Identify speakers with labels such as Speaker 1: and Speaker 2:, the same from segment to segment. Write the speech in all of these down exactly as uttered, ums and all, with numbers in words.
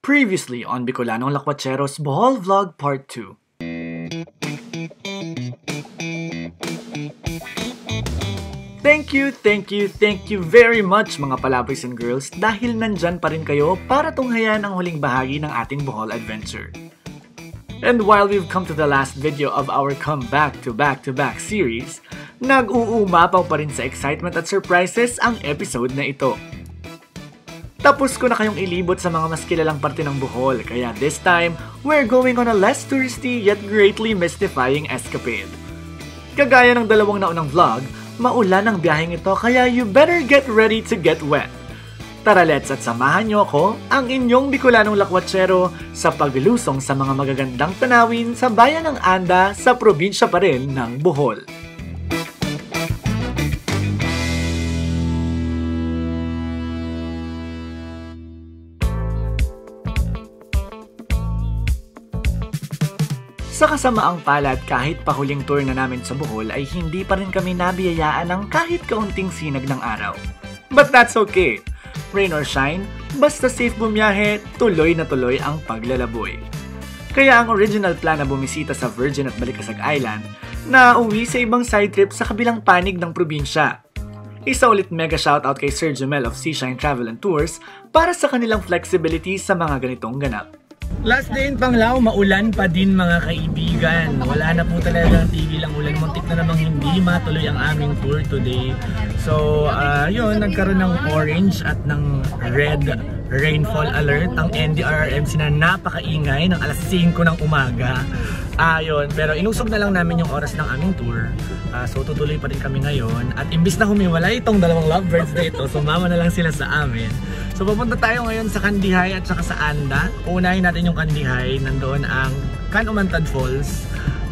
Speaker 1: Previously on Bicolanong Lakwatseros Bohol Vlog Part two. Thank you, thank you, thank you very much mga palaboys and girls dahil nandyan pa rin kayo para tunghayan ang huling bahagi ng ating Bohol adventure. And while we've come to the last video of our comeback to back-to-back series, nag-uumapaw pa rin sa excitement at surprises ang episode na ito. Tapos ko na kayong ilibot sa mga mas kilalang parte ng Bohol, kaya this time, we're going on a less touristy yet greatly mystifying escapade. Kagaya ng dalawang naunang vlog, maulan ang biyaheng ito kaya you better get ready to get wet. Tara let's at samahan niyo ako, ang inyong Bicolanong Lakwatsero, sa paglusong sa mga magagandang tanawin sa bayan ng Anda sa probinsya pa rin ng Bohol. Sa kasamaang palad, kahit pahuling tour na namin sa Bohol ay hindi pa rin kami nabiyayaan ng kahit kaunting sinag ng araw. But that's okay. Rain or shine, basta safe bumiyahe, tuloy na tuloy ang paglalaboy. Kaya ang original plan na bumisita sa Virgin at Balikasag Island, na uwi sa ibang side trip sa kabilang panig ng probinsya. Isa ulit mega shoutout kay Sir Jumel of Seashine Travel and Tours para sa kanilang flexibility sa mga ganitong ganap. Last day in Panglao, maulan pa din mga kaibigan. Wala na po talaga ang tigil ang ulan. Muntik na namang hindi matuloy ang aming tour today. So, uh, yun, nagkaroon ng orange at ng red rainfall alert. Ang N D R R M C na napakaingay ng alas singko ng umaga. Ayun, uh, pero inusog na lang namin yung oras ng aming tour. Uh, so, tutuloy pa rin kami ngayon. At imbis na humiwalay itong dalawang lovebirds na ito, sumama na lang sila sa amin. So pupunta tayo ngayon sa Kandihay at saka sa Anda. Unahin natin yung Kandihay. Nandoon ang Canumantad Falls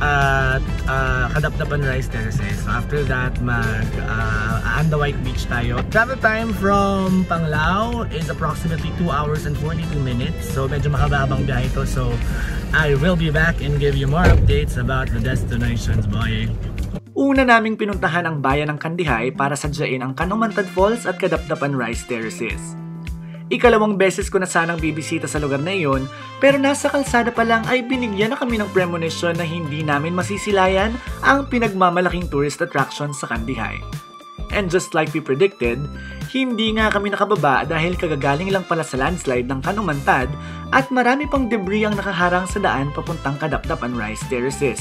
Speaker 1: at uh, Kadapdapan Rice Terraces. So after that, mag uh, Anda White Beach tayo. Travel time from Panglao is approximately two hours and forty-two minutes. So medyo makababang biyahe ito. So I will be back and give you more updates about the destinations, boy. Una naming pinuntahan ang bayan ng Kandihay para sadyain ang Canumantad Falls at Kadapdapan Rice Terraces. Ikalawang beses ko na sanang bibisita sa lugar na iyon, pero nasa kalsada pa lang ay binigyan na kami ng premonition na hindi namin masisilayan ang pinagmamalaking tourist attraction sa Kandihay. And just like we predicted, hindi nga kami nakababa dahil kagagaling lang pala sa landslide ng Canumantad at marami pang debris ang nakaharang sa daan papuntang Kadapdapan Rice Terraces.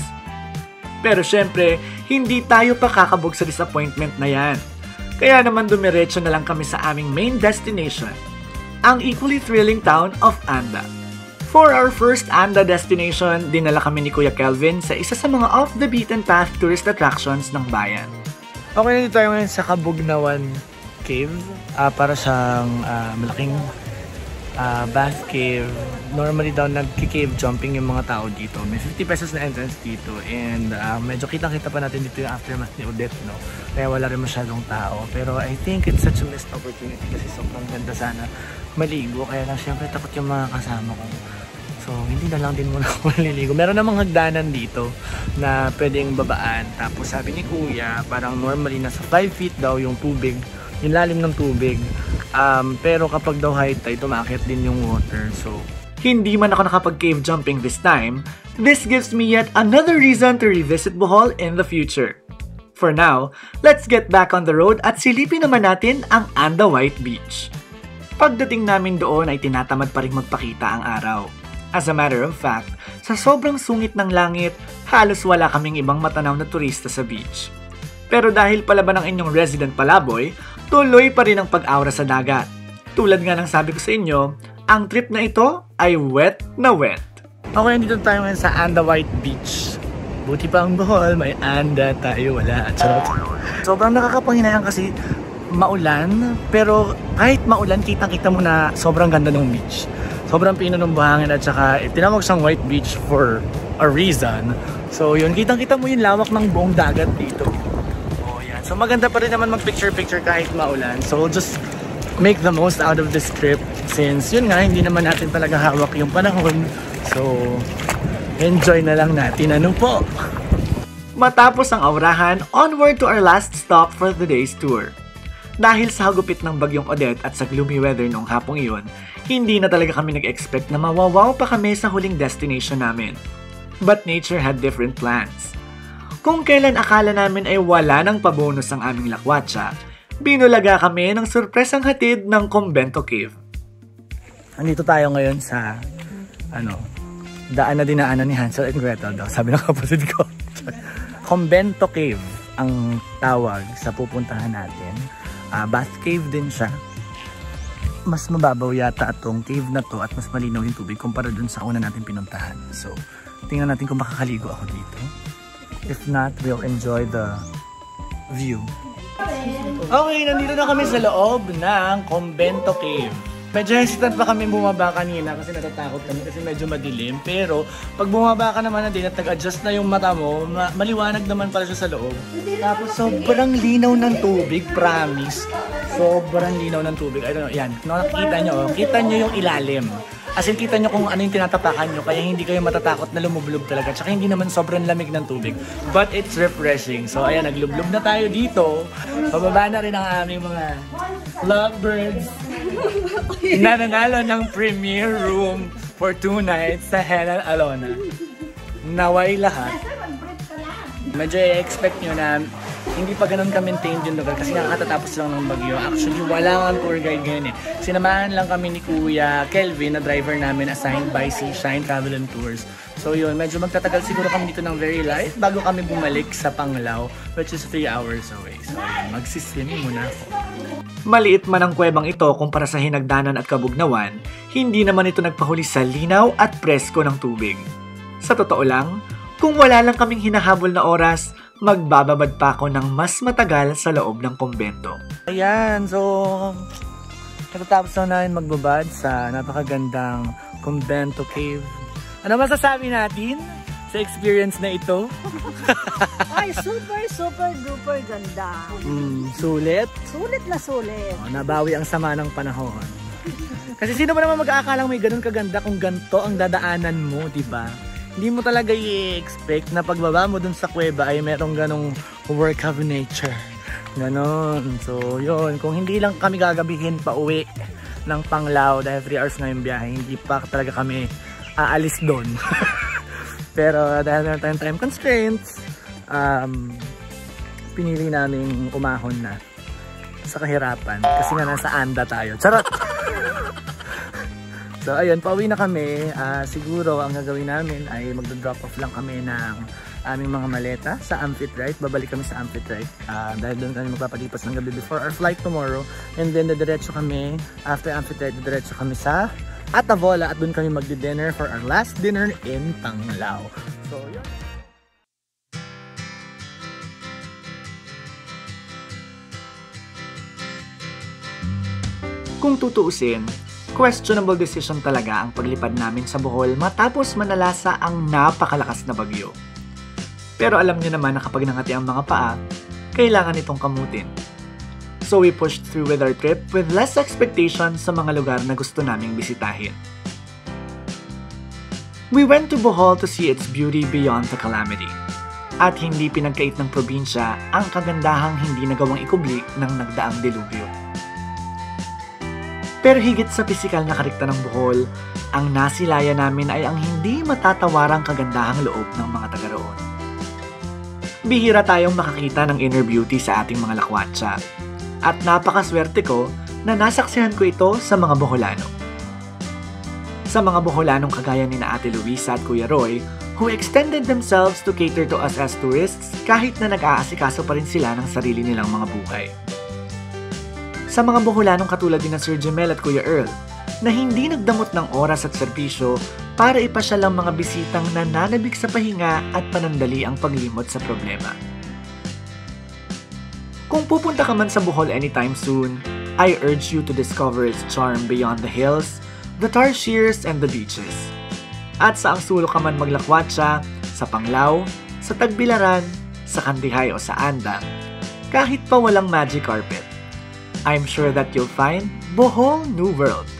Speaker 1: Pero syempre, hindi tayo pa kakabog sa disappointment na yan. Kaya naman dumiretso na lang kami sa aming main destination, ang equally thrilling town of Anda. For our first Anda destination, dinala kami ni Kuya Kelvin sa isa sa mga off-the-beaten-path tourist attractions ng bayan. Okay, nandito tayo ngayon sa Kabugnawan Cave. Uh, para siyang uh, malaking uh, bath cave. Normally daw nag-cave jumping yung mga tao dito. May fifty pesos na entrance dito. And uh, medyo kitang-kita pa natin dito yung aftermath ni Odette, no? Kaya wala rin masyadong tao. Pero I think it's such a missed opportunity kasi sobrang ganda sana maligo, kaya lang syempre takot yung mga kasama ko. So, hindi na lang din muna ako maliligo. Meron namang hagdanan dito na pwedeng babaan. Tapos sabi ni Kuya, parang normally nasa five feet daw yung tubig, yung lalim ng tubig. Um, pero kapag daw high tide, tumakit din yung water. So, hindi man ako nakapag-cave jumping this time, this gives me yet another reason to revisit Bohol in the future. For now, let's get back on the road at silipin naman natin ang Anda White Beach. Pagdating namin doon ay tinatamad pa rin magpakita ang araw. As a matter of fact, sa sobrang sungit ng langit, halos wala kaming ibang matanaw na turista sa beach. Pero dahil palaban ng inyong resident palaboy, tuloy pa rin ang pag-aura sa dagat. Tulad nga ng sabi ko sa inyo, ang trip na ito ay wet na wet. Okay, dito tayo ngayon sa Anda White Beach. Buti pa ang Bohol, may Anda tayo, wala. Charot. Sobrang nakakapanginayang kasi maulan, pero kahit maulan, kitang-kita mo na sobrang ganda ng beach. Sobrang pino ng buhangin at saka eh, tinawag siyang White Beach for a reason. So yun, kitang-kita mo yung lawak ng buong dagat dito. Oh, yan. So maganda pa rin naman mag-picture-picture kahit maulan. So just make the most out of this trip since yun nga, hindi naman natin talaga hawak yung panahon. So enjoy na lang natin. Ano po? Matapos ang aurahan, onward to our last stop for the day's tour. Dahil sa hagupit ng bagyong Odette at sa gloomy weather noong hapong iyon, Hindi na talaga kami nag-expect na mawawaw pa kami sa huling destination namin. But nature had different plans. Kung kailan akala namin ay wala ng pabonus ang aming lakwatsa, binulaga kami ng surpresang hatid ng Convento Cave. Andito tayo ngayon sa, ano, daan na dinaanan ni Hansel and Gretel daw, sabi ng kapatid ko. Convento Cave ang tawag sa pupuntahan natin. Uh, bath cave din siya. Mas mababaw yata itong cave na to at mas malinaw yung tubig kumpara dun sa una natin pinuntahan. So, tingnan natin kung makakaligo ako dito. If not, we'll enjoy the view. Okay, nandito na kami sa loob ng Convento Cave. Medyo hesitant pa kami bumaba kanina kasi natatakot kami kasi medyo madilim. Pero pag bumaba ka naman na din at nag-adjust na yung mata mo, ma maliwanag naman pala siya sa loob. Tapos sobrang linaw ng tubig, promise. Sobrang linaw ng tubig. I don't know, yan. Nakikita nyo, oh. Kita nyo yung ilalim. As in, kita nyo kung ano yung tinatapakan nyo, kaya hindi kayo matatakot na lumublob talaga. Tsaka hindi naman sobrang lamig ng tubig. But it's refreshing. So ayan, naglublob na tayo dito. Pababa na rin ang aming mga lovebirds na nanalo ng premier room for two nights sa Helen Alona. Naway lahat. Medyo i-expect nyo na hindi pa ganun ka-maintained yung lugar kasi nakakatatapos lang ng bagyo. Actually, wala nga tour guide ngayon eh. Sinamahan lang kami ni Kuya Kelvin, na driver namin assigned by Seashine Travel and Tours. So yun, medyo magtatagal siguro kami dito ng very light bago kami bumalik sa Panglao, which is three hours away. So yun, magsiswimming muna ako. Maliit man ang kuwebang ito kumpara sa Hinagdanan at Kabugnawan, hindi naman ito nagpahuli sa linaw at presko ng tubig. Sa totoo lang, kung wala lang kaming hinahabol na oras, magbababad pa ako ng mas matagal sa loob ng kumbento. Ayan, so katatapos na namin magbabad sa napakagandang Convento Cave. Ano masasabi natin sa experience na ito?
Speaker 2: Ay, super, super, duper ganda.
Speaker 1: Mm, sulit?
Speaker 2: Sulit na sulit.
Speaker 1: Oh, nabawi ang sama ng panahon. Kasi sino ba naman mag-aakalang may ganun kaganda kung ganito ang dadaanan mo, di ba? Hindi mo talaga i-expect na pagbaba mo dun sa kuweba ay merong ganong work of nature. Ganon. So, yun. Kung hindi lang kami gagabihin pa uwi ng Panglao dahil three hours na yung biyahe, hindi pa talaga kami aalis doon. Pero dahil meron tayong time constraints, um, pinili namin umahon na sa kahirapan. Kasi nga nasa anda tayo. Charot! So ayun, pauwi na kami. Uh, siguro ang gagawin namin ay magdo-drop off lang kami ng aming mga maleta sa Amphitrite. Babalik kami sa Amphitrite uh, dahil doon kami magpapalipas ng gabi before our flight tomorrow. And then didiretso kami, after Amphitrite, didiretso kami sa Atavola at doon kami magdi-dinner for our last dinner in Panglao. So yun. Kung tutuusin, questionable decision talaga ang paglipad namin sa Bohol matapos manalasa ang napakalakas na bagyo. Pero alam niyo naman na kapag nangati ang mga paa, kailangan itong kamutin. So we pushed through with our trip with less expectations sa mga lugar na gusto naming bisitahin. We went to Bohol to see its beauty beyond the calamity. At hindi pinagkait ng probinsya ang kagandahang hindi nagawang ikubli ng nagdaang delubyo. Pero higit sa pisikal na karikta ng Bohol, ang nasilaya namin ay ang hindi matatawarang kagandahang loob ng mga taga roon. Bihira tayong makakita ng inner beauty sa ating mga lakwatsa. At napakaswerte ko na nasaksihan ko ito sa mga Boholano. Sa mga Boholanong kagaya ni na Ate Luisa at Kuya Roy, who extended themselves to cater to us as tourists kahit na nag-aasikaso pa rin sila ng sarili nilang mga buhay. Sa mga Boholanong katulad ni na Sir Jemel at Kuya Earl, na hindi nagdamot ng oras at serbisyo para ipasyal ang mga bisitang nananabik sa pahinga at panandali ang paglimot sa problema. Kung pupunta ka man sa Bohol anytime soon, I urge you to discover its charm beyond the hills, the tarsiers, and the beaches. At sa ang sulok ka man maglakwatsa, sa Panglao, sa Tagbilaran, sa Kandihay o sa Anda, kahit pa walang magic carpet, I'm sure that you'll find Bohol New World.